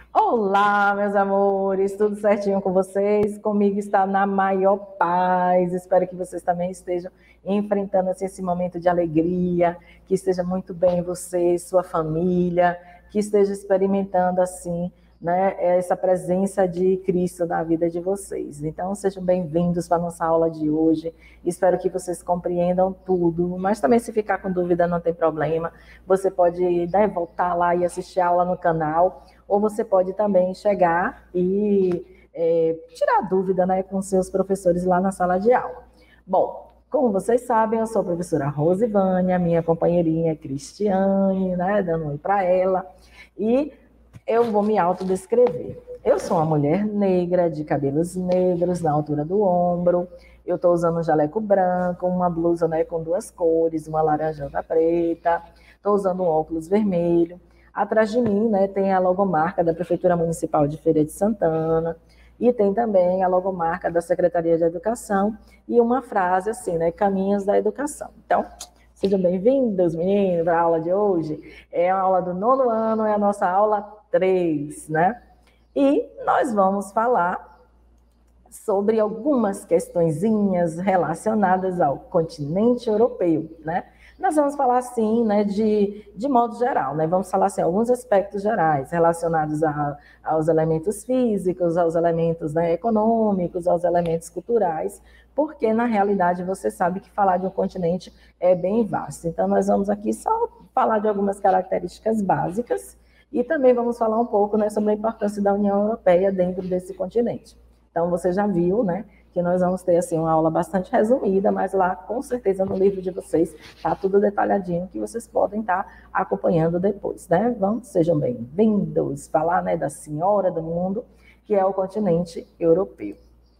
Olá, meus amores, tudo certinho com vocês? Comigo está na maior paz. Espero que vocês também estejam enfrentando assim, esse momento de alegria, que esteja muito bem você, sua família, que esteja experimentando assim, né, essa presença de Cristo na vida de vocês. Então, sejam bem-vindos para a nossa aula de hoje. Espero que vocês compreendam tudo, mas também se ficar com dúvida não tem problema. Você pode, né, voltar lá e assistir a aula no canal, ou você pode também chegar e tirar dúvida, né, com seus professores lá na sala de aula. Bom, como vocês sabem, eu sou a professora Rosivânia, minha companheirinha Cristiane, né, dando um oi para ela, e eu vou me autodescrever. Eu sou uma mulher negra, de cabelos negros, na altura do ombro. Eu estou usando um jaleco branco, uma blusa, né, com duas cores, uma laranja e outra preta. Estou usando um óculos vermelho. Atrás de mim, né, tem a logomarca da Prefeitura Municipal de Feira de Santana. E tem também a logomarca da Secretaria de Educação e uma frase assim, né, Caminhos da Educação. Então, sejam bem-vindos, meninos, para a aula de hoje. É a aula do nono ano, é a nossa aula 3, né? E nós vamos falar sobre algumas questõezinhas relacionadas ao continente europeu, né? Nós vamos falar assim, né, de modo geral, né? Vamos falar assim, alguns aspectos gerais relacionados aos elementos físicos, aos elementos, né, econômicos, aos elementos culturais, porque na realidade você sabe que falar de um continente é bem vasto. Então nós vamos aqui só falar de algumas características básicas e também vamos falar um pouco, né, sobre a importância da União Europeia dentro desse continente. Então, você já viu, né, que nós vamos ter assim uma aula bastante resumida, mas lá, com certeza, no livro de vocês está tudo detalhadinho que vocês podem estar acompanhando depois, né? Vamos, sejam bem-vindos. Falar, né, da senhora do mundo, que é o continente europeu.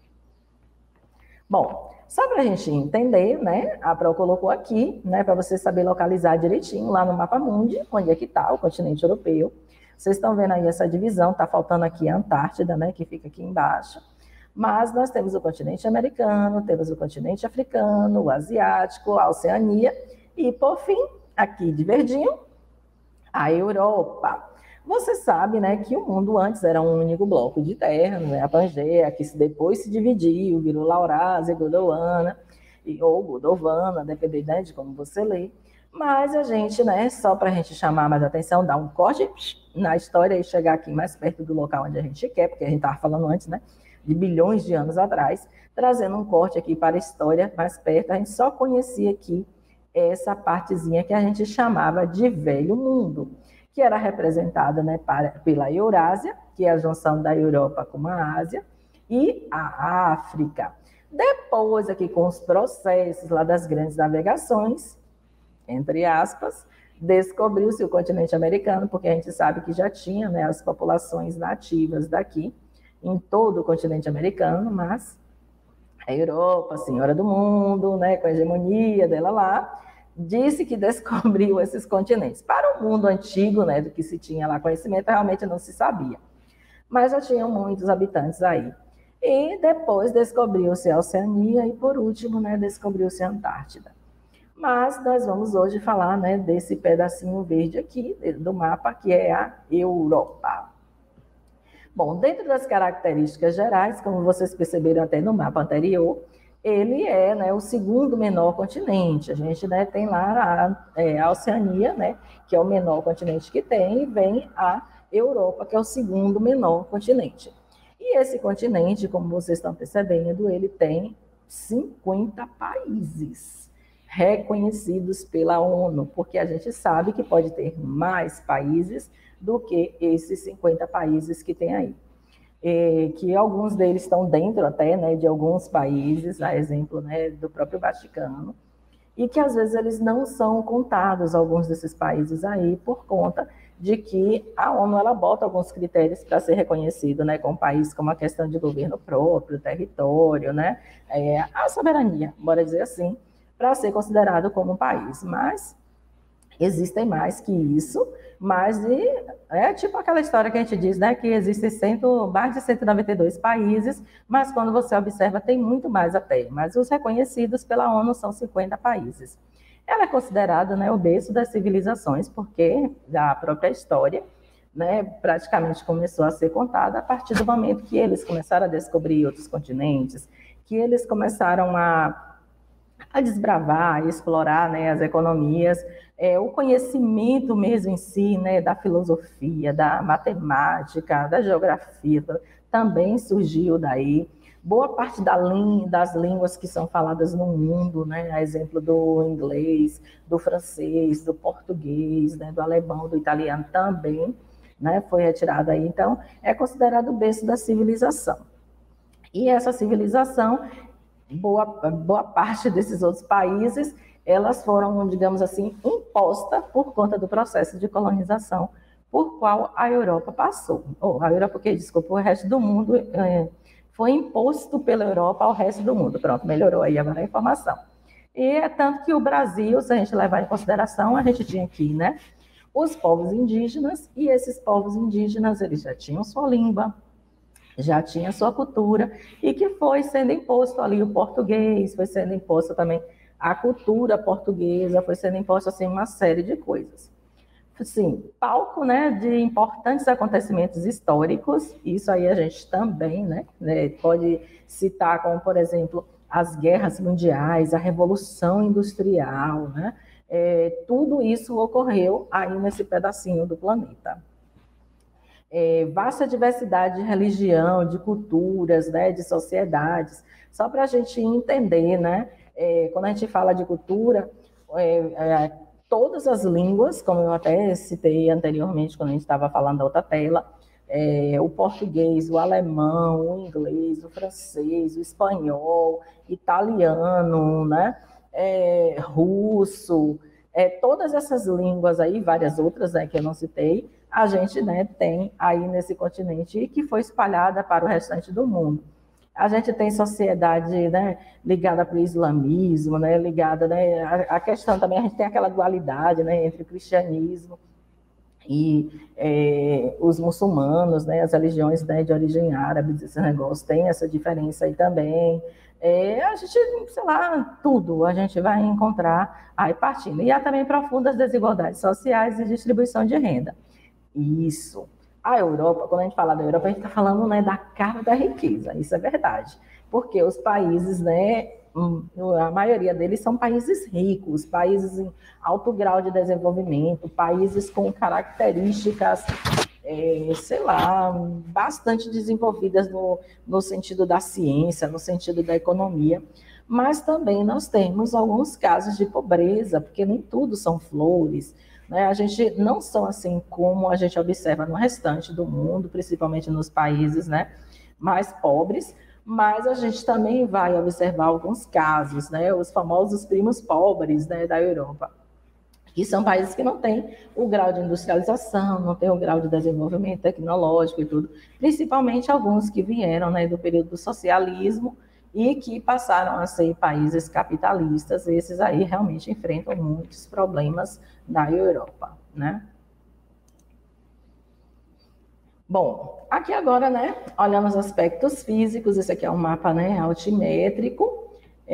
Bom, só para a gente entender, né, a Pro colocou aqui, né, para você saber localizar direitinho lá no mapa mundi, onde é que está o continente europeu. Vocês estão vendo aí essa divisão, está faltando aqui a Antártida, né, que fica aqui embaixo. Mas nós temos o continente americano, temos o continente africano, o asiático, a Oceania e, por fim, aqui de verdinho, a Europa. Você sabe, né, que o mundo antes era um único bloco de terra, né, a Pangeia, que depois se dividiu, virou Laurásia, Gondwana, ou Gondovana, dependendo, né, de como você lê. Mas a gente, né, só para a gente chamar mais atenção, dar um corte na história e chegar aqui mais perto do local onde a gente quer, porque a gente estava falando antes, né, de bilhões de anos atrás, trazendo um corte aqui para a história mais perto, a gente só conhecia aqui essa partezinha que a gente chamava de Velho Mundo, que era representada, né, pela Eurásia, que é a junção da Europa com a Ásia, e a África. Depois, aqui com os processos lá das grandes navegações, entre aspas, descobriu-se o continente americano, porque a gente sabe que já tinha, né, as populações nativas daqui, em todo o continente americano, mas a Europa, a senhora do mundo, né, com a hegemonia dela lá, disse que descobriu esses continentes. Para o mundo antigo, né, do que se tinha lá conhecimento, realmente não se sabia. Mas já tinham muitos habitantes aí. E depois descobriu-se a Oceania e, por último, né, descobriu-se a Antártida. Mas nós vamos hoje falar, né, desse pedacinho verde aqui do mapa, que é a Europa. Bom, dentro das características gerais, como vocês perceberam até no mapa anterior, ele é, né, o segundo menor continente. A gente, né, tem lá a Oceania, né, que é o menor continente que tem, e vem a Europa, que é o segundo menor continente. E esse continente, como vocês estão percebendo, ele tem 50 países reconhecidos pela ONU, porque a gente sabe que pode ter mais países do que esses 50 países que tem aí. Que alguns deles estão dentro até, né, de alguns países, a exemplo, né, do próprio Vaticano, e que às vezes eles não são contados, alguns desses países aí, por conta de que a ONU ela bota alguns critérios para ser reconhecido, né, com países como a questão de governo próprio, território, né, a soberania, bora dizer assim, para ser considerado como um país. Mas existem mais que isso, mas é tipo aquela história que a gente diz, né, que existem mais de 192 países, mas quando você observa tem muito mais até, mas os reconhecidos pela ONU são 50 países. Ela é considerada, né, o berço das civilizações, porque da própria história né, praticamente começou a ser contada a partir do momento que eles começaram a descobrir outros continentes, que eles começaram a desbravar, a explorar, né, as economias, o conhecimento mesmo em si, né, da filosofia, da matemática, da geografia, também surgiu daí. Boa parte das línguas que são faladas no mundo, né, a exemplo do inglês, do francês, do português, né, do alemão, do italiano também, né, foi retirado aí. Então, é considerado o berço da civilização. E essa civilização, boa parte desses outros países, elas foram, digamos assim, impostas por conta do processo de colonização por qual a Europa passou. A Europa, desculpa, o resto do mundo foi imposto pela Europa ao resto do mundo. Pronto, melhorou aí agora a informação. E é tanto que o Brasil, se a gente levar em consideração, a gente tinha aqui, né, os povos indígenas, e esses povos indígenas, eles já tinham sua língua, já tinha sua cultura, e que foi sendo imposto ali o português, foi sendo imposto também a cultura portuguesa, foi sendo imposto assim uma série de coisas. Sim, palco, né, de importantes acontecimentos históricos, isso aí a gente também, né, pode citar como, por exemplo, as guerras mundiais, a Revolução Industrial, né, tudo isso ocorreu aí nesse pedacinho do planeta. Vasta diversidade de religião, de culturas, né, de sociedades, só para a gente entender, né, quando a gente fala de cultura, todas as línguas, como eu até citei anteriormente, quando a gente estava falando da outra tela, o português, o alemão, o inglês, o francês, o espanhol, italiano, né, russo, todas essas línguas aí, várias outras, né, que eu não citei, a gente, né, tem aí nesse continente e que foi espalhada para o restante do mundo. A gente tem sociedade, né, ligada para o islamismo, né, ligada, né, a questão também, a gente tem aquela dualidade, né, entre o cristianismo e os muçulmanos, né, as religiões, né, de origem árabe, esse negócio, tem essa diferença aí também. A gente, sei lá, tudo a gente vai encontrar aí partindo. E há também profundas desigualdades sociais e distribuição de renda. Isso. A Europa, quando a gente fala da Europa, a gente está falando, né, da cara da riqueza, isso é verdade. Porque os países, né, a maioria deles são países ricos, países em alto grau de desenvolvimento, países com características, sei lá, bastante desenvolvidas no sentido da ciência, no sentido da economia. Mas também nós temos alguns casos de pobreza, porque nem tudo são flores, né? A gente não são assim como a gente observa no restante do mundo, principalmente nos países, né, mais pobres, mas a gente também vai observar alguns casos, né, os famosos primos pobres, né, da Europa, que são países que não têm o grau de industrialização, não têm o grau de desenvolvimento tecnológico e tudo, principalmente alguns que vieram, né, do período do socialismo e que passaram a ser países capitalistas. Esses aí realmente enfrentam muitos problemas na Europa, né? Bom, aqui agora, né, olhando os aspectos físicos, esse aqui é um mapa, né, altimétrico.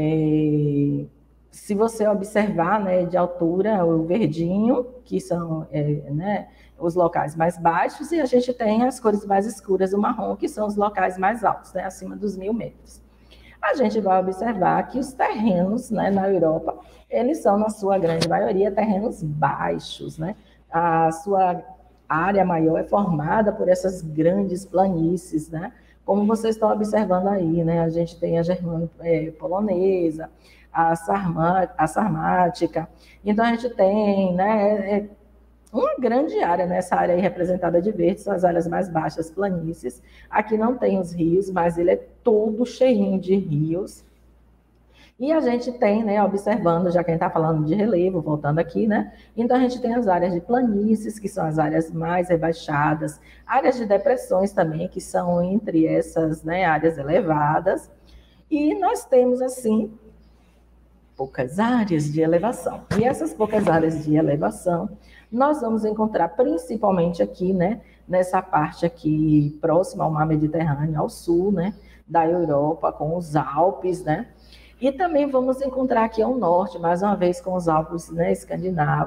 Se você observar, né, de altura, o verdinho, que são, né, os locais mais baixos, e a gente tem as cores mais escuras, o marrom, que são os locais mais altos, né, acima dos 1.000 metros. A gente vai observar que os terrenos, né, na Europa, eles são, na sua grande maioria, terrenos baixos, né? A sua área maior é formada por essas grandes planícies, né? Como vocês estão observando aí, né? A gente tem a Germânia polonesa, a sarmática. Então, a gente tem, né, uma grande área, nessa área aí representada de verde, são as áreas mais baixas, planícies. Aqui não tem os rios, mas ele é todo cheinho de rios. E a gente tem, né, observando, já que a gente está falando de relevo, voltando aqui, né? Então a gente tem as áreas de planícies, que são as áreas mais rebaixadas, áreas de depressões também, que são entre essas, né, áreas elevadas. E nós temos, assim, poucas áreas de elevação. E essas poucas áreas de elevação, nós vamos encontrar principalmente aqui, né, nessa parte aqui próxima ao mar Mediterrâneo, ao sul, né, da Europa, com os Alpes, né, e também vamos encontrar aqui ao norte, mais uma vez com os Alpes, né, escandinavos,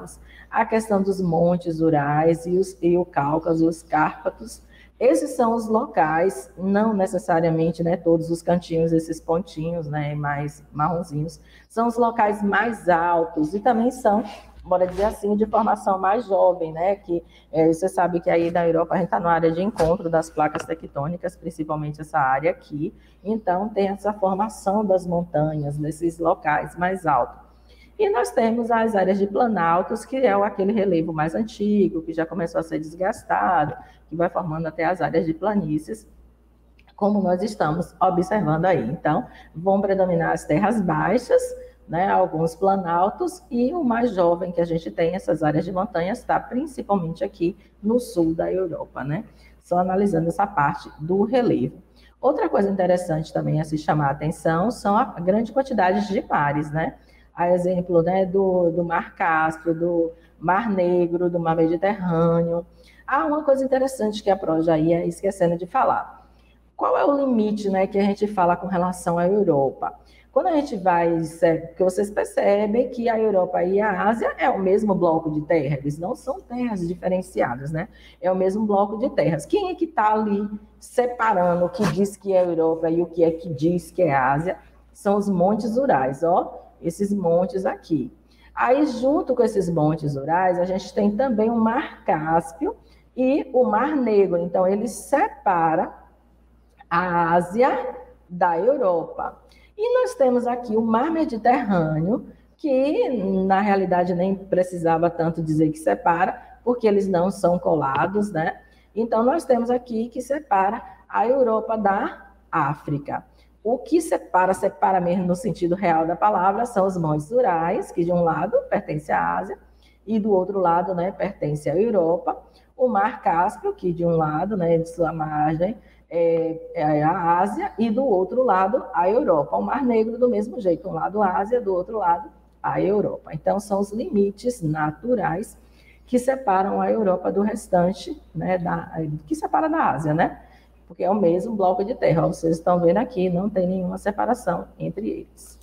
a questão dos montes Urais e o Cáucaso e os Cárpatos. Esses são os locais, não necessariamente, né, todos os cantinhos, esses pontinhos, né, mais marronzinhos, são os locais mais altos e também são, bora dizer assim, de formação mais jovem, né, que você sabe que aí na Europa a gente está na área de encontro das placas tectônicas, principalmente essa área aqui, então tem essa formação das montanhas, nesses locais mais altos. E nós temos as áreas de planaltos, que é aquele relevo mais antigo, que já começou a ser desgastado, que vai formando até as áreas de planícies, como nós estamos observando aí. Então, vão predominar as terras baixas, né, alguns planaltos, e o mais jovem que a gente tem, essas áreas de montanha, está principalmente aqui no sul da Europa, né? Só analisando essa parte do relevo. Outra coisa interessante também a se chamar a atenção são a grande quantidade de mares, né? A exemplo, né, do Mar Cáspio, do Mar Negro, do Mar Mediterrâneo. Há uma coisa interessante que a Pro já ia esquecendo de falar. Qual é o limite, né, que a gente fala com relação à Europa? Quando a gente vai, porque vocês percebem que a Europa e a Ásia é o mesmo bloco de terra, eles não são terras diferenciadas, né? É o mesmo bloco de terras. Quem é que está ali separando o que diz que é a Europa e o que é que diz que é a Ásia? São os montes Urais, ó, esses montes aqui. Aí, junto com esses montes Urais, a gente tem também o Mar Cáspio e o Mar Negro. Então, ele separa a Ásia da Europa. E nós temos aqui o Mar Mediterrâneo, que na realidade nem precisava tanto dizer que separa, porque eles não são colados, né? Então, nós temos aqui que separa a Europa da África. O que separa mesmo no sentido real da palavra, são os montes Urais, que de um lado pertence à Ásia, e do outro lado, né, pertence à Europa. O Mar Cáspio, que de um lado, né, de sua margem, é a Ásia, e do outro lado, a Europa. O Mar Negro, do mesmo jeito, um lado a Ásia, do outro lado, a Europa. Então, são os limites naturais que separam a Europa do restante, né, que separa da Ásia, né? Porque é o mesmo bloco de terra. Vocês estão vendo aqui, não tem nenhuma separação entre eles.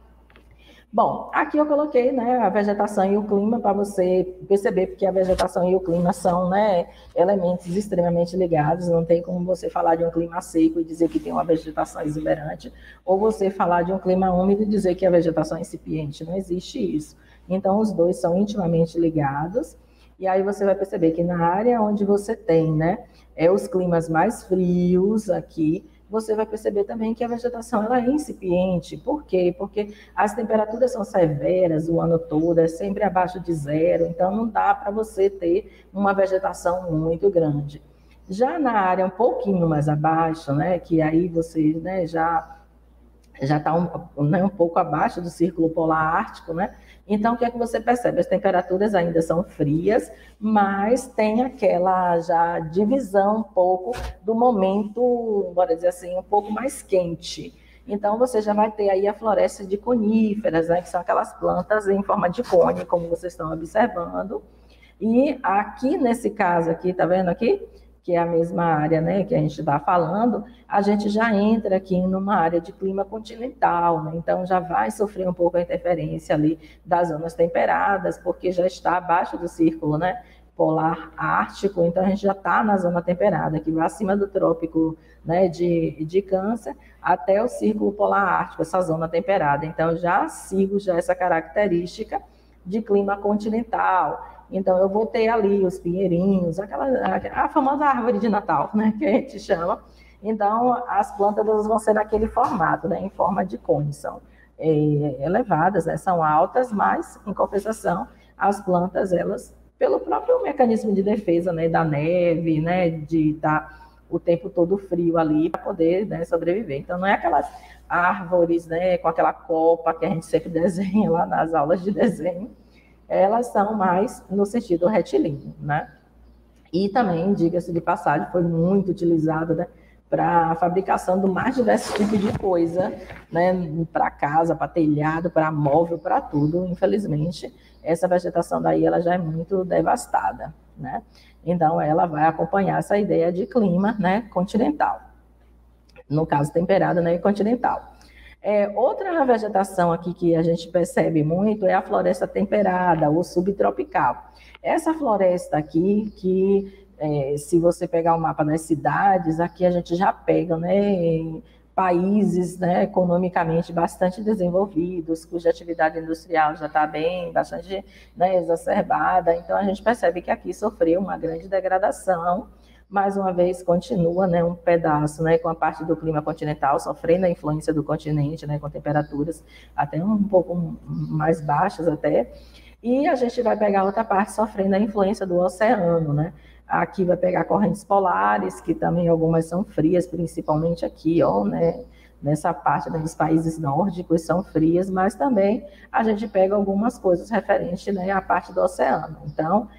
Bom, aqui eu coloquei, né, a vegetação e o clima para você perceber, porque a vegetação e o clima são, né, elementos extremamente ligados. Não tem como você falar de um clima seco e dizer que tem uma vegetação exuberante, ou você falar de um clima úmido e dizer que a vegetação é incipiente. Não existe isso. Então, os dois são intimamente ligados. E aí você vai perceber que na área onde você tem, né, os climas mais frios aqui, você vai perceber também que a vegetação ela é incipiente. Por quê? Porque as temperaturas são severas o ano todo, é sempre abaixo de zero, então não dá para você ter uma vegetação muito grande. Já na área um pouquinho mais abaixo, né, que aí você, né, já está um pouco abaixo do círculo polar ártico, né? Então, o que é que você percebe? As temperaturas ainda são frias, mas tem aquela já divisão um pouco do momento, bora dizer assim, um pouco mais quente. Então, você já vai ter aí a floresta de coníferas, né? Que são aquelas plantas em forma de cone, como vocês estão observando. E aqui, nesse caso aqui, tá vendo aqui? Que é a mesma área, né, que a gente está falando, a gente já entra aqui numa área de clima continental, né? Então já vai sofrer um pouco a interferência ali das zonas temperadas, porque já está abaixo do círculo, né, polar ártico, então a gente já está na zona temperada, que vai acima do trópico, né, de Câncer até o círculo polar ártico, essa zona temperada. Então já sigo já essa característica de clima continental. Então, eu vou ter ali os pinheirinhos, a famosa árvore de Natal, né, que a gente chama. Então, as plantas vão ser naquele formato, né, em forma de cone. São elevadas, né, são altas, mas, em compensação, as plantas, elas, pelo próprio mecanismo de defesa, né, da neve, né, de estar o tempo todo frio ali, para poder, né, sobreviver. Então, não é aquelas árvores, né, com aquela copa que a gente sempre desenha lá nas aulas de desenho, elas são mais no sentido retilíneo, né? E também, diga-se de passagem, foi muito utilizado, né, para a fabricação do mais diversos tipos de coisa, né, para casa, para telhado, para móvel, para tudo. Infelizmente, essa vegetação daí ela já é muito devastada, né? Então, ela vai acompanhar essa ideia de clima, né, continental. No caso, temperado, né, e continental. Outra vegetação aqui que a gente percebe muito é a floresta temperada ou subtropical. Essa floresta aqui, se você pegar o mapa das cidades, aqui a gente já pega, né, em países, né, economicamente bastante desenvolvidos, cuja atividade industrial já está bastante, né, exacerbada. Então a gente percebe que aqui sofreu uma grande degradação. Mais uma vez continua, né, um pedaço, né, com a parte do clima continental sofrendo a influência do continente, né, com temperaturas até um pouco mais baixas até, e a gente vai pegar outra parte sofrendo a influência do oceano, né. Aqui vai pegar correntes polares, que também algumas são frias, principalmente aqui, ó, né, nessa parte, né, dos países nórdicos são frias, mas também a gente pega algumas coisas referentes, né, à parte do oceano. Então,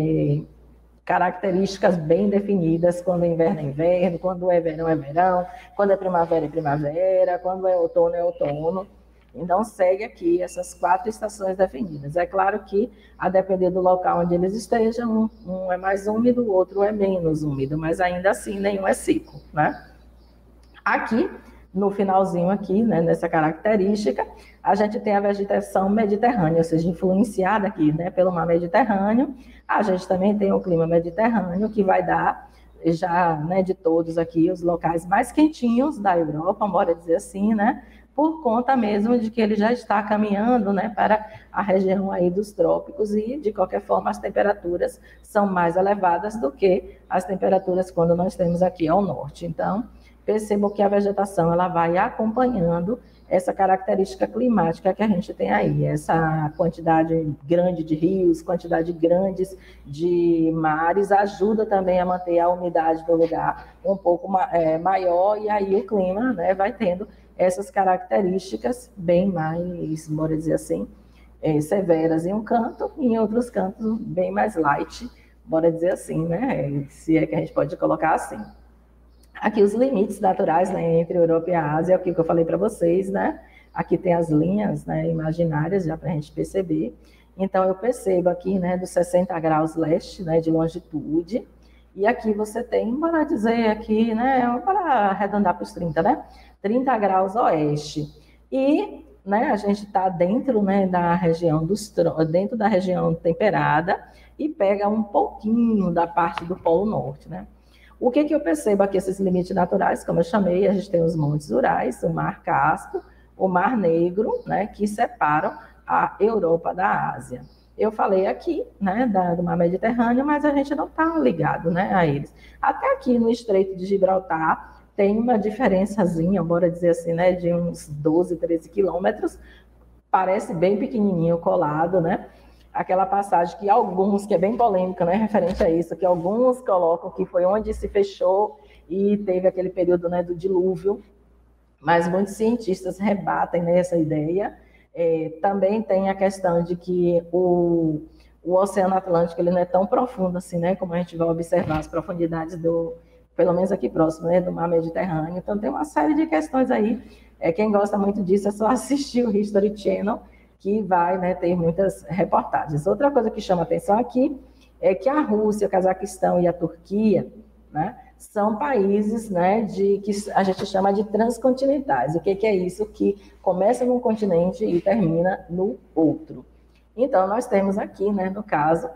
características bem definidas, quando é inverno, quando é verão, quando é primavera, quando é outono. Então, segue aqui essas 4 estações definidas. É claro que, a depender do local onde eles estejam, um é mais úmido, o outro é menos úmido, mas ainda assim nenhum é seco, né? Aqui, no finalzinho aqui, né, nessa característica, a gente tem a vegetação mediterrânea, ou seja, influenciada aqui, né, pelo mar Mediterrâneo. A gente também tem o clima mediterrâneo, que vai dar já, né, de todos aqui, os locais mais quentinhos da Europa, bora dizer assim, né, por conta mesmo de que ele já está caminhando, né, para a região aí dos trópicos e, de qualquer forma, as temperaturas são mais elevadas do que as temperaturas quando nós temos aqui ao norte. Então, percebam que a vegetação ela vai acompanhando essa característica climática que a gente tem aí, essa quantidade grande de rios, quantidade grande de mares, ajuda também a manter a umidade do lugar um pouco maior, e aí o clima, né, vai tendo essas características bem mais, bora dizer assim, severas em um canto, e em outros cantos bem mais light, bora dizer assim, né, se é que a gente pode colocar assim. Aqui os limites naturais, né, entre a Europa e a Ásia, é o que eu falei para vocês, né? Aqui tem as linhas, né, imaginárias, já para a gente perceber. Então, eu percebo aqui, né, dos 60 graus leste, né, de longitude, e aqui você tem, bora dizer aqui, né, para arredondar para os 30, né? 30 graus oeste. E, né, a gente está dentro, né, da região dentro da região temperada e pega um pouquinho da parte do Polo Norte, né? O que eu percebo aqui, esses limites naturais, como eu chamei, a gente tem os Montes Urais, o Mar Cáspio, o Mar Negro, né, que separam a Europa da Ásia. Eu falei aqui, né, do Mar Mediterrâneo, mas a gente não está ligado, né, a eles. Até aqui no Estreito de Gibraltar tem uma diferençazinha, bora dizer assim, né, de uns 12, 13 quilômetros, parece bem pequenininho colado, né? Aquela passagem que alguns, que é bem polêmica, né, referente a isso, que alguns colocam que foi onde se fechou e teve aquele período, né, do dilúvio, mas muitos cientistas rebatem, né, essa ideia. Também tem a questão de que o Oceano Atlântico ele não é tão profundo assim, né, como a gente vai observar as profundidades pelo menos aqui próximo, né, do Mar Mediterrâneo. Então tem uma série de questões aí. Quem gosta muito disso é só assistir o History Channel, que vai, né, ter muitas reportagens. Outra coisa que chama atenção aqui é que a Rússia, o Cazaquistão e a Turquia, né, são países, né, que a gente chama de transcontinentais. O que é isso? Que começa num continente e termina no outro. Então, nós temos aqui, né, no caso,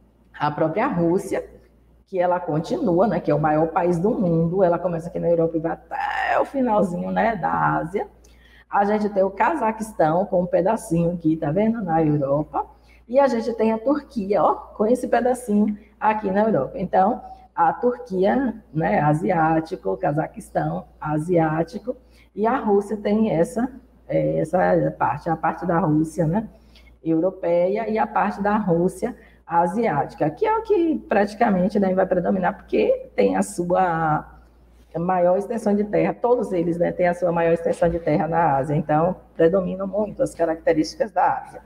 a própria Rússia, que ela continua, né, que é o maior país do mundo, ela começa aqui na Europa e vai até o finalzinho, né, da Ásia. A gente tem o Cazaquistão com um pedacinho aqui, tá vendo? Na Europa. E a gente tem a Turquia, ó, com esse pedacinho aqui na Europa. Então, a Turquia, né, asiático, o Cazaquistão, asiático, e a Rússia tem essa parte, a parte da Rússia, né, europeia, e a parte da Rússia asiática, que é o que praticamente, né, vai predominar, porque tem a sua maior extensão de terra, todos eles, né, têm a sua maior extensão de terra na Ásia, então predominam muito as características da Ásia,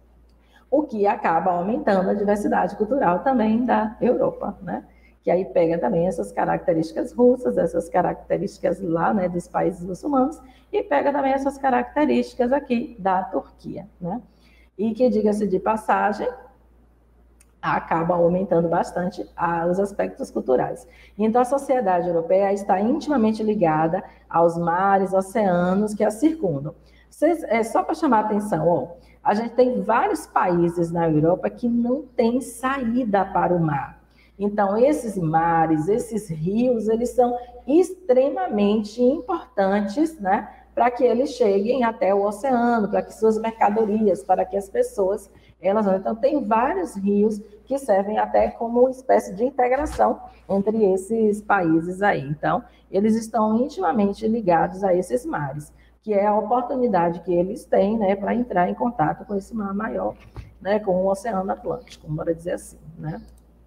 o que acaba aumentando a diversidade cultural também da Europa, né, que aí pega também essas características russas, essas características lá, né, dos países muçulmanos, e pega também essas características aqui da Turquia, né, e que, diga-se de passagem, acaba aumentando bastante os aspectos culturais. Então, a sociedade europeia está intimamente ligada aos mares, oceanos que a circundam. Só para chamar a atenção, ó, a gente tem vários países na Europa que não têm saída para o mar. Então, esses mares, esses rios, eles são extremamente importantes, né, para que eles cheguem até o oceano, para que suas mercadorias, para que as pessoas, elas... Então, tem vários rios que servem até como uma espécie de integração entre esses países aí. Então, eles estão intimamente ligados a esses mares, que é a oportunidade que eles têm, né, para entrar em contato com esse mar maior, né, com o Oceano Atlântico, bora dizer assim, né?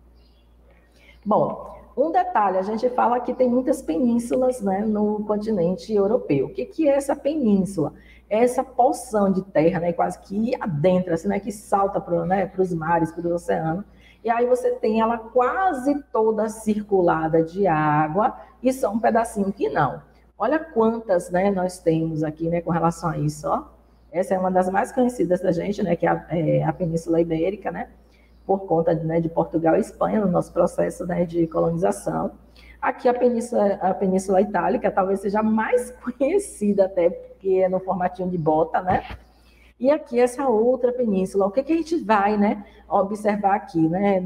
Bom, um detalhe, a gente fala que tem muitas penínsulas, né, no continente europeu. O que é essa península? É essa porção de terra, né, quase que adentra, assim, né, que salta para, né, os mares, para o oceano. E aí você tem ela quase toda circulada de água e só um pedacinho que não. Olha quantas, né, nós temos aqui, né, com relação a isso, ó. Essa é uma das mais conhecidas da gente, né, que é a Península Ibérica, né, por conta, né, de Portugal e Espanha, no nosso processo, né, de colonização. Aqui a Península Itálica talvez seja mais conhecida até, porque é no formatinho de bota, né? E aqui essa outra península, o que a gente vai, né, observar aqui, né,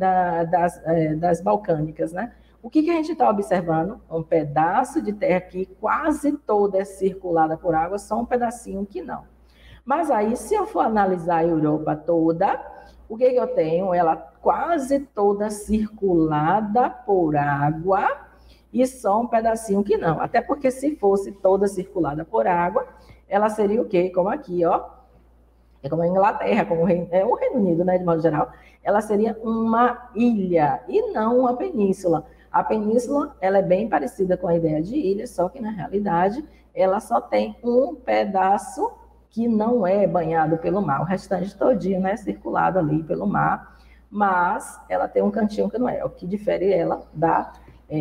das balcânicas, né? O que a gente está observando? Um pedaço de terra que quase toda é circulada por água, só um pedacinho que não. Mas aí, se eu for analisar a Europa toda, o que eu tenho? Ela quase toda circulada por água e só um pedacinho que não. Até porque se fosse toda circulada por água, ela seria o quê? Como aqui, ó. É como a Inglaterra, como o Reino Unido, né, de modo geral. Ela seria uma ilha e não uma península. A península, ela é bem parecida com a ideia de ilha, só que na realidade ela só tem um pedaço que não é banhado pelo mar, o restante todinho, né, circulado ali pelo mar, mas ela tem um cantinho que não é, o que difere ela da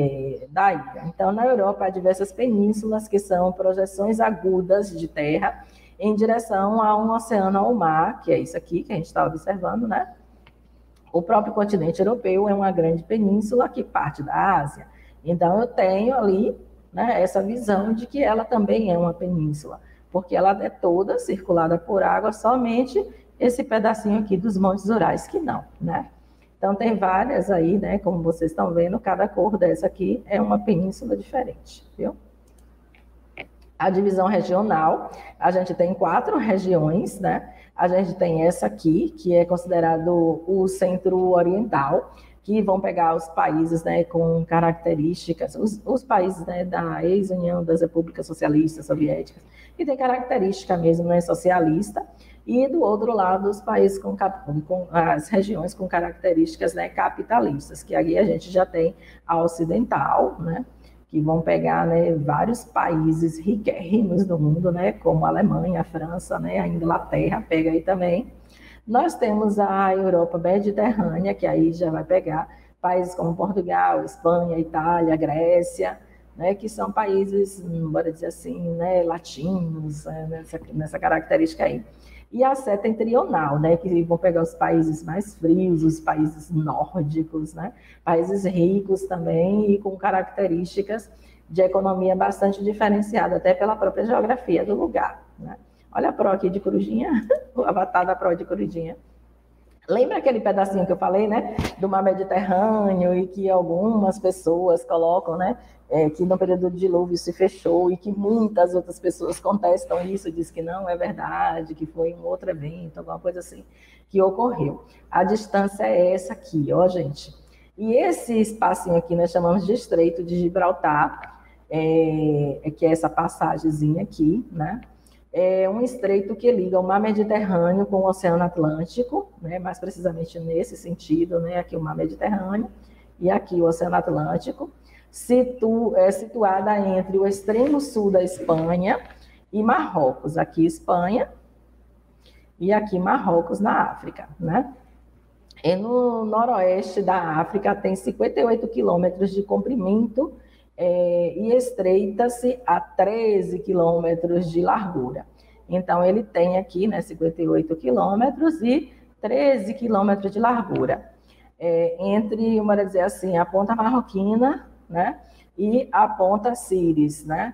ilha. Então, na Europa, há diversas penínsulas que são projeções agudas de terra em direção a um oceano ou mar, que é isso aqui que a gente está observando, né? O próprio continente europeu é uma grande península que parte da Ásia. Então, eu tenho ali, né, essa visão de que ela também é uma península, porque ela é toda circulada por água, somente esse pedacinho aqui dos Montes Urais que não, né? Então, tem várias aí, né, como vocês estão vendo, cada cor dessa aqui é uma península diferente, viu? A divisão regional, a gente tem 4 regiões, né? A gente tem essa aqui, que é considerado o centro-oriental, que vão pegar os países, né, com características, os países, né, da ex-União das Repúblicas Socialistas Soviéticas, que tem característica mesmo, né, socialista, e do outro lado os países com as regiões com características, né, capitalistas, que aí a gente já tem a ocidental, né, que vão pegar, né, vários países riquérrimos do mundo, né, como a Alemanha, a França, né, a Inglaterra, pega aí também. Nós temos a Europa Mediterrânea, que aí já vai pegar países como Portugal, Espanha, Itália, Grécia, né, que são países, bora dizer assim, né, latinos, nessa característica aí. E a setentrional, né, que vão pegar os países mais frios, os países nórdicos, né, países ricos também e com características de economia bastante diferenciada, até pela própria geografia do lugar, né. Olha a Pro aqui de Corujinha, o avatar da Pro de Corujinha. Lembra aquele pedacinho que eu falei, né, do mar Mediterrâneo e que algumas pessoas colocam, né, que no período de dilúvio se fechou e que muitas outras pessoas contestam isso, diz que não é verdade, que foi um outro evento, alguma coisa assim que ocorreu. A distância é essa aqui, ó, gente. E esse espacinho aqui nós chamamos de Estreito de Gibraltar, que é essa passagemzinha aqui, né? É um estreito que liga o mar Mediterrâneo com o Oceano Atlântico, né, mais precisamente nesse sentido, né, aqui o mar Mediterrâneo e aqui o Oceano Atlântico, situada entre o extremo sul da Espanha e Marrocos, aqui Espanha e aqui Marrocos na África, né? E no noroeste da África tem 58 quilômetros de comprimento, e estreita-se a 13 quilômetros de largura. Então, ele tem aqui, né, 58 quilômetros e 13 quilômetros de largura. entre, vamos dizer assim, a ponta marroquina, né, e a ponta Síris, né?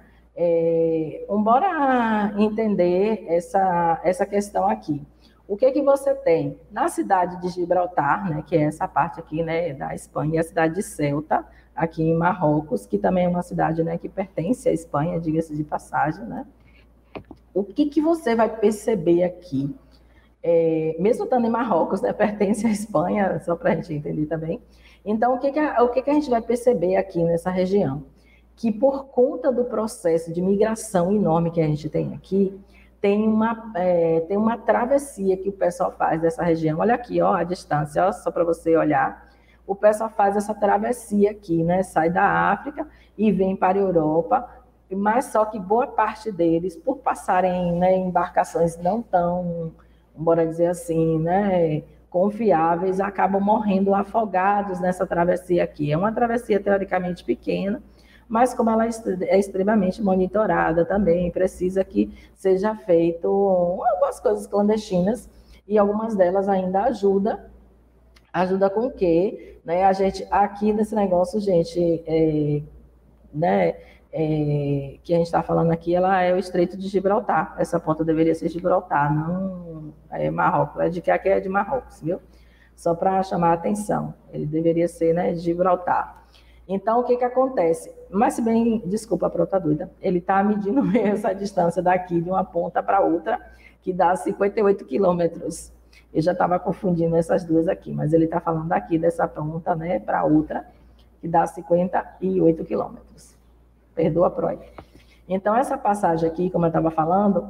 Bora entender essa questão aqui. O que você tem? Na cidade de Gibraltar, né, que é essa parte aqui, né, da Espanha, a cidade de Ceuta, aqui em Marrocos, que também é uma cidade, né, que pertence à Espanha, diga-se de passagem, né? O que você vai perceber aqui? Mesmo estando em Marrocos, né, pertence à Espanha, só para a gente entender também. Então, o que a gente vai perceber aqui nessa região? Que por conta do processo de migração enorme que a gente tem aqui, tem uma travessia que o pessoal faz dessa região. Olha aqui, ó, a distância, ó, só para você olhar. O pessoal faz essa travessia aqui, né? Sai da África e vem para a Europa, mas só que boa parte deles, por passarem, né, em embarcações não tão, bora dizer assim, né, confiáveis, acabam morrendo afogados nessa travessia aqui. É uma travessia teoricamente pequena, mas como ela é extremamente monitorada também, precisa que seja feito algumas coisas clandestinas, e algumas delas ainda ajuda com o quê? Né? A gente, aqui nesse negócio, gente, né, que a gente está falando aqui, ela é o Estreito de Gibraltar. Essa ponta deveria ser Gibraltar, não Marrocos. É de que aqui é de Marrocos, viu? Só para chamar a atenção. Ele deveria ser, né, de Gibraltar. Então, o que acontece? Mas, se bem, desculpa, para outra dúvida, ele está medindo essa distância daqui de uma ponta para outra, que dá 58 quilômetros. Eu já estava confundindo essas duas aqui, mas ele está falando daqui dessa ponta, né, para outra, que dá 58 quilômetros. Perdoa, Proy. Então, essa passagem aqui, como eu estava falando,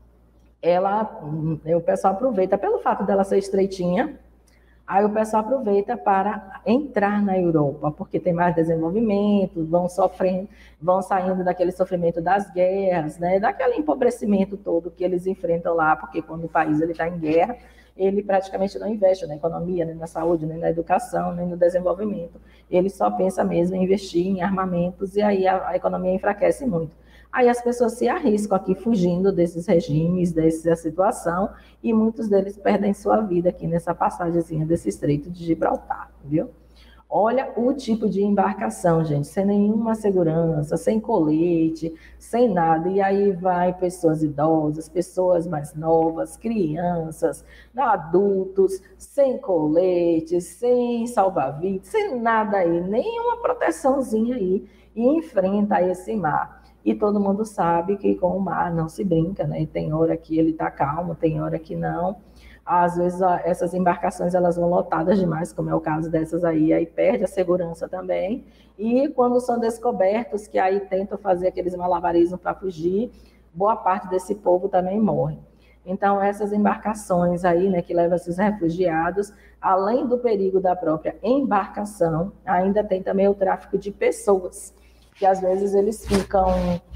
o pessoal aproveita, pelo fato dela ser estreitinha, aí o pessoal aproveita para entrar na Europa, porque tem mais desenvolvimento, vão saindo daquele sofrimento das guerras, né, daquele empobrecimento todo que eles enfrentam lá, porque quando o país está em guerra, ele praticamente não investe na economia, nem na saúde, nem na educação, nem no desenvolvimento. Ele só pensa mesmo em investir em armamentos, e aí a economia enfraquece muito. Aí as pessoas se arriscam aqui fugindo desses regimes, dessa situação, e muitos deles perdem sua vida aqui nessa passagemzinha desse Estreito de Gibraltar, viu? Olha o tipo de embarcação, gente, sem nenhuma segurança, sem colete, sem nada. E aí vai pessoas idosas, pessoas mais novas, crianças, adultos, sem colete, sem salva-vidas, sem nada aí, nenhuma proteçãozinha aí, e enfrenta esse mar. E todo mundo sabe que com o mar não se brinca, né? Tem hora que ele está calmo, tem hora que não. Às vezes essas embarcações elas vão lotadas demais, como é o caso dessas aí perde a segurança também. E quando são descobertos, que aí tentam fazer aqueles malabarismos para fugir, boa parte desse povo também morre. Então, essas embarcações aí, né, que levam esses refugiados, além do perigo da própria embarcação, ainda tem também o tráfico de pessoas, que às vezes eles ficam,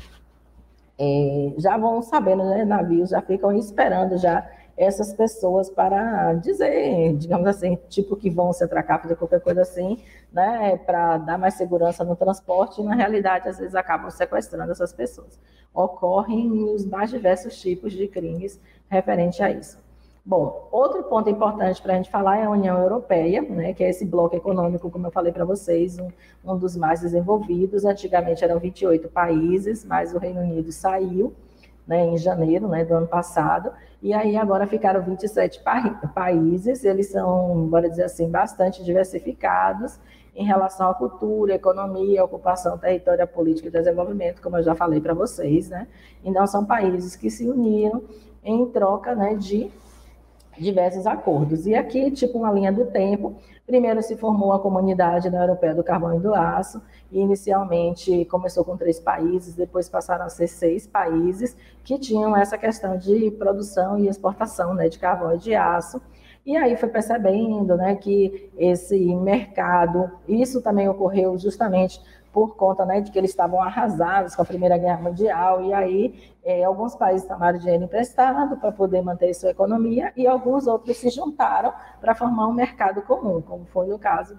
já vão sabendo, né, navios já ficam esperando já essas pessoas para dizer, digamos assim, tipo que vão se atracar, fazer qualquer coisa assim, né, para dar mais segurança no transporte, e na realidade às vezes acabam sequestrando essas pessoas. Ocorrem os mais diversos tipos de crimes referente a isso. Bom, outro ponto importante para a gente falar é a União Europeia, né, que é esse bloco econômico, como eu falei para vocês, um dos mais desenvolvidos. Antigamente eram 28 países, mas o Reino Unido saiu, né, em janeiro, né, do ano passado, e aí agora ficaram 27 países. Eles são, bora dizer assim, bastante diversificados em relação à cultura, economia, ocupação, território, política e desenvolvimento, como eu já falei para vocês, né? Então são países que se uniram em troca, né, de diversos acordos. E aqui, tipo uma linha do tempo, primeiro se formou a Comunidade Europeia do Carvão e do Aço, e inicialmente começou com 3 países, depois passaram a ser 6 países que tinham essa questão de produção e exportação, né, de carvão e de aço. E aí foi percebendo, né, que esse mercado, isso também ocorreu justamente por conta, né, de que eles estavam arrasados com a Primeira Guerra Mundial, e aí alguns países tomaram dinheiro emprestado para poder manter sua economia, e alguns outros se juntaram para formar um mercado comum, como foi no caso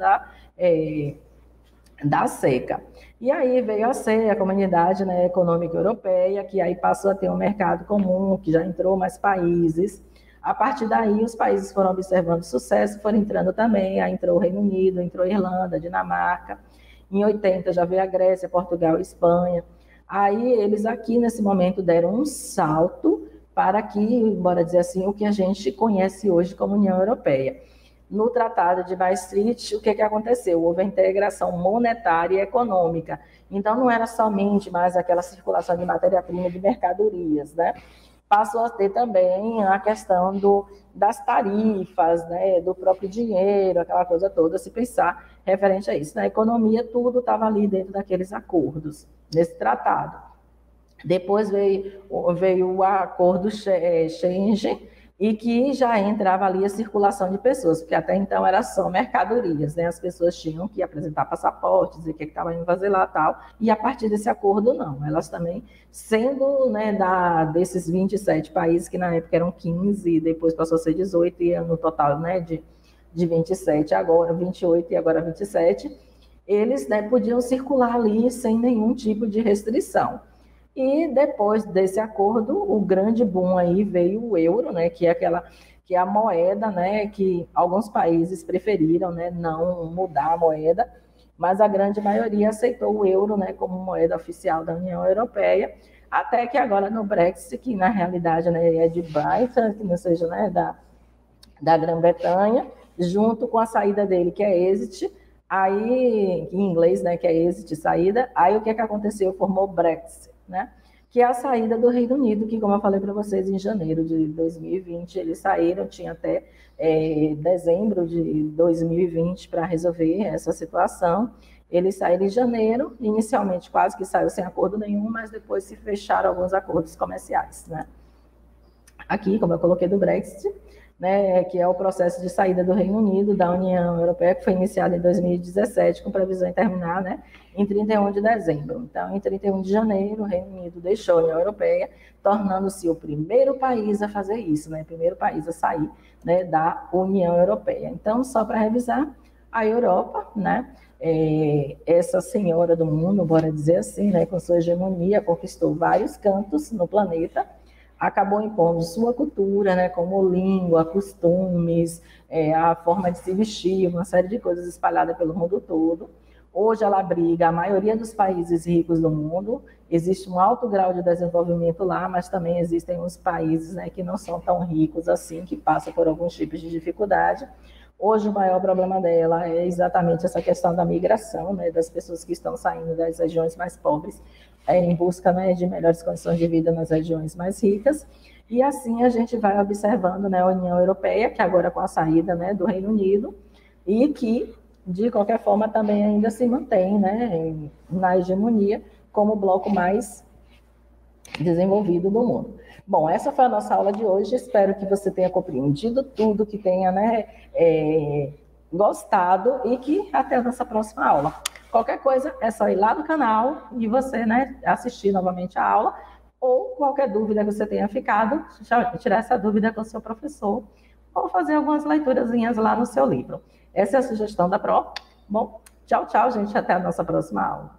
da SECA. E aí veio a CEA, a Comunidade, né, Econômica Europeia, que aí passou a ter um mercado comum, que já entrou mais países. A partir daí, os países foram observando sucesso, foram entrando também, aí entrou o Reino Unido, entrou a Irlanda, Dinamarca, em 80 já veio a Grécia, Portugal e Espanha. Aí eles aqui, nesse momento, deram um salto para que, bora dizer assim, o que a gente conhece hoje como União Europeia. No Tratado de Maastricht, o que aconteceu? Houve a integração monetária e econômica. Então, não era somente mais aquela circulação de matéria-prima e de mercadorias, né? Passou a ter também a questão das tarifas, né, do próprio dinheiro, aquela coisa toda, se pensar referente a isso. Na economia, tudo estava ali dentro daqueles acordos, nesse tratado. Depois veio o acordo Schengen, e que já entrava ali a circulação de pessoas, porque até então era só mercadorias, né? As pessoas tinham que apresentar passaportes, dizer o que estavam indo fazer lá e tal, e a partir desse acordo, não. Elas também, sendo, né, desses 27 países, que na época eram 15, e depois passou a ser 18, e no total, né, de 27, agora 28 e agora 27, eles, né, podiam circular ali sem nenhum tipo de restrição. E depois desse acordo, o grande boom aí veio o euro, né, que é a moeda, né, que alguns países preferiram, né, não mudar a moeda, mas a grande maioria aceitou o euro, né, como moeda oficial da União Europeia, até que agora no Brexit, que na realidade, né, é de Brighton, que não seja, né, da Grã-Bretanha, junto com a saída dele, que é exit, aí em inglês, né, que é exit, saída, aí o que aconteceu? Formou Brexit, né? Que é a saída do Reino Unido, que, como eu falei para vocês, em janeiro de 2020, eles saíram, tinha até dezembro de 2020 para resolver essa situação. Eles saíram em janeiro, inicialmente quase que saiu sem acordo nenhum, mas depois se fecharam alguns acordos comerciais, né? Aqui, como eu coloquei do Brexit, né, que é o processo de saída do Reino Unido da União Europeia, que foi iniciado em 2017, com previsão de terminar, né, em 31 de dezembro. Então, em 31 de janeiro, o Reino Unido deixou a União Europeia, tornando-se o primeiro país a fazer isso, né, primeiro país a sair, né, da União Europeia. Então, só para revisar, a Europa, né, essa senhora do mundo, bora dizer assim, né, com sua hegemonia, conquistou vários cantos no planeta, acabou impondo sua cultura, né, como língua, costumes, a forma de se vestir, uma série de coisas espalhadas pelo mundo todo. Hoje ela abriga a maioria dos países ricos do mundo, existe um alto grau de desenvolvimento lá, mas também existem uns países, né, que não são tão ricos assim, que passam por alguns tipos de dificuldade. Hoje o maior problema dela é exatamente essa questão da migração, né, das pessoas que estão saindo das regiões mais pobres em busca, né, de melhores condições de vida nas regiões mais ricas. E assim a gente vai observando, né, a União Europeia, que agora com a saída, né, do Reino Unido, e que, de qualquer forma, também ainda se mantém, né, na hegemonia como o bloco mais desenvolvido do mundo. Bom, essa foi a nossa aula de hoje, espero que você tenha compreendido tudo, que tenha, né, gostado, e que até a nossa próxima aula. Qualquer coisa é só ir lá no canal e você, né, assistir novamente a aula, ou qualquer dúvida que você tenha ficado, tirar essa dúvida com o seu professor, ou fazer algumas leiturazinhas lá no seu livro. Essa é a sugestão da Pro. Bom, tchau, tchau, gente, até a nossa próxima aula.